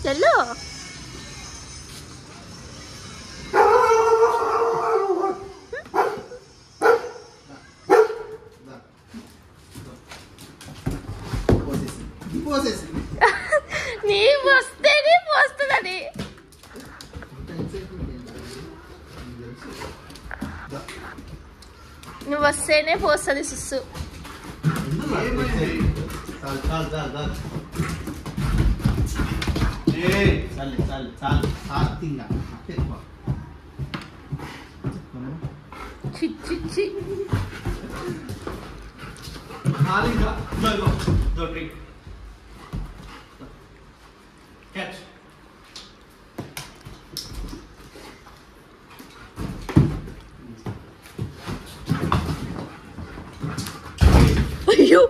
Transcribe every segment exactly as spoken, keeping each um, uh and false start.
చల్లో నీ వస్తేనే పోస్తుందని నువ్వు వస్తేనే పోస్తుంది సుస్సు చిచ్చి Catch. అయ్యో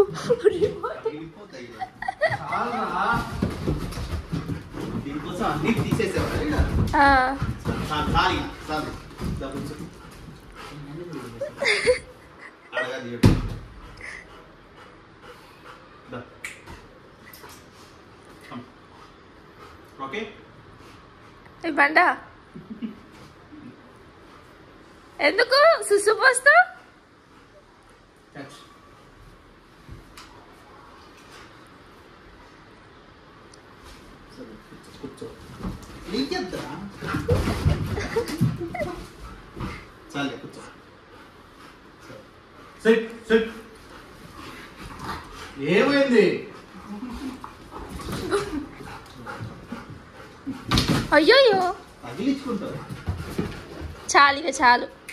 దీనికోసం అన్ని తీసేసేవారు ఓకే బండ ఎందుకు సుసు పోస్తావు కూర్చో నీకెద్దా చాలే కూర్చో సిట్ సిట్ ఏమైంది అయ్యోయ్యో తగిలించుకుంటారు చాలు ఇక చాలు